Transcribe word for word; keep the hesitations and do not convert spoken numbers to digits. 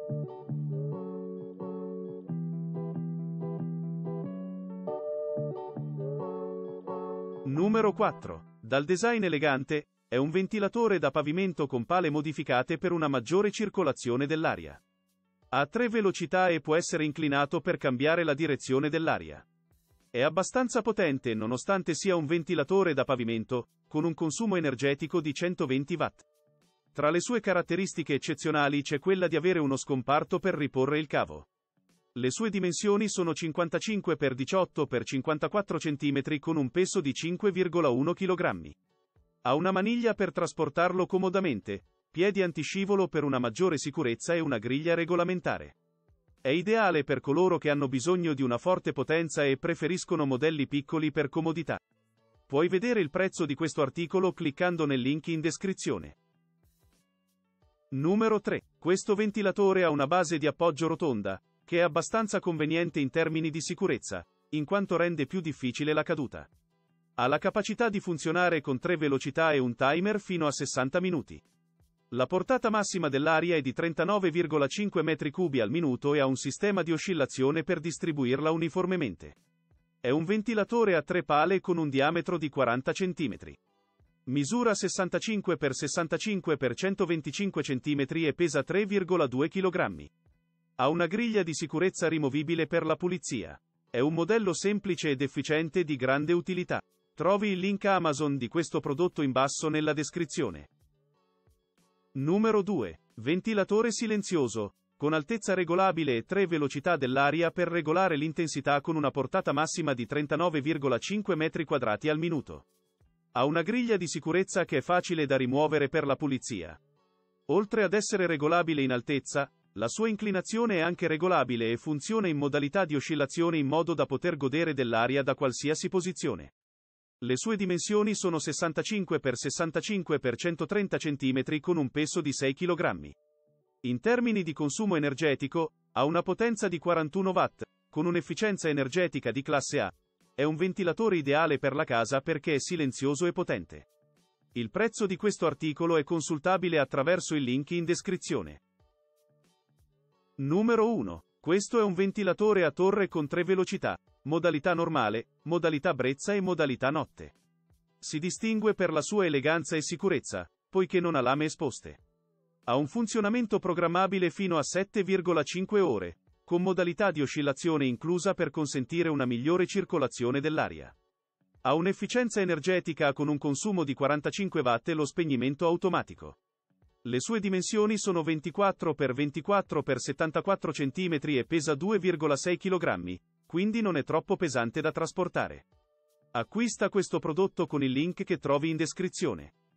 Numero quattro. Dal design elegante, è un ventilatore da pavimento con pale modificate per una maggiore circolazione dell'aria. Ha tre velocità e può essere inclinato per cambiare la direzione dell'aria. È abbastanza potente nonostante sia un ventilatore da pavimento, con un consumo energetico di centoventi watt. Tra le sue caratteristiche eccezionali c'è quella di avere uno scomparto per riporre il cavo. Le sue dimensioni sono cinquantacinque per diciotto per cinquantaquattro centimetri con un peso di cinque virgola uno chilogrammi. Ha una maniglia per trasportarlo comodamente, piedi antiscivolo per una maggiore sicurezza e una griglia regolamentare. È ideale per coloro che hanno bisogno di una forte potenza e preferiscono modelli piccoli per comodità. Puoi vedere il prezzo di questo articolo cliccando nel link in descrizione. Numero tre. Questo ventilatore ha una base di appoggio rotonda, che è abbastanza conveniente in termini di sicurezza, in quanto rende più difficile la caduta. Ha la capacità di funzionare con tre velocità e un timer fino a sessanta minuti. La portata massima dell'aria è di trentanove virgola cinque metri cubi al minuto e ha un sistema di oscillazione per distribuirla uniformemente. È un ventilatore a tre pale con un diametro di quaranta centimetri. Misura sessantacinque per sessantacinque per centoventicinque centimetri e pesa tre virgola due chilogrammi. Ha una griglia di sicurezza rimovibile per la pulizia. È un modello semplice ed efficiente di grande utilità. Trovi il link Amazon di questo prodotto in basso nella descrizione. Numero due. Ventilatore silenzioso, con altezza regolabile e tre velocità dell'aria per regolare l'intensità con una portata massima di trentanove virgola cinque metri quadrati al minuto. Ha una griglia di sicurezza che è facile da rimuovere per la pulizia. Oltre ad essere regolabile in altezza, la sua inclinazione è anche regolabile e funziona in modalità di oscillazione in modo da poter godere dell'aria da qualsiasi posizione. Le sue dimensioni sono sessantacinque per sessantacinque per centotrenta centimetri con un peso di sei chilogrammi. In termini di consumo energetico, ha una potenza di quarantuno watt, con un'efficienza energetica di classe A. È un ventilatore ideale per la casa perché è silenzioso e potente. Il prezzo di questo articolo è consultabile attraverso il link in descrizione. Numero uno. Questo è un ventilatore a torre con tre velocità, modalità normale, modalità brezza e modalità notte. Si distingue per la sua eleganza e sicurezza, poiché non ha lame esposte. Ha un funzionamento programmabile fino a sette virgola cinque ore, con modalità di oscillazione inclusa per consentire una migliore circolazione dell'aria. Ha un'efficienza energetica con un consumo di quarantacinque watt e lo spegnimento automatico. Le sue dimensioni sono ventiquattro per ventiquattro per settantaquattro centimetri e pesa due virgola sei chilogrammi, quindi non è troppo pesante da trasportare. Acquista questo prodotto con il link che trovi in descrizione.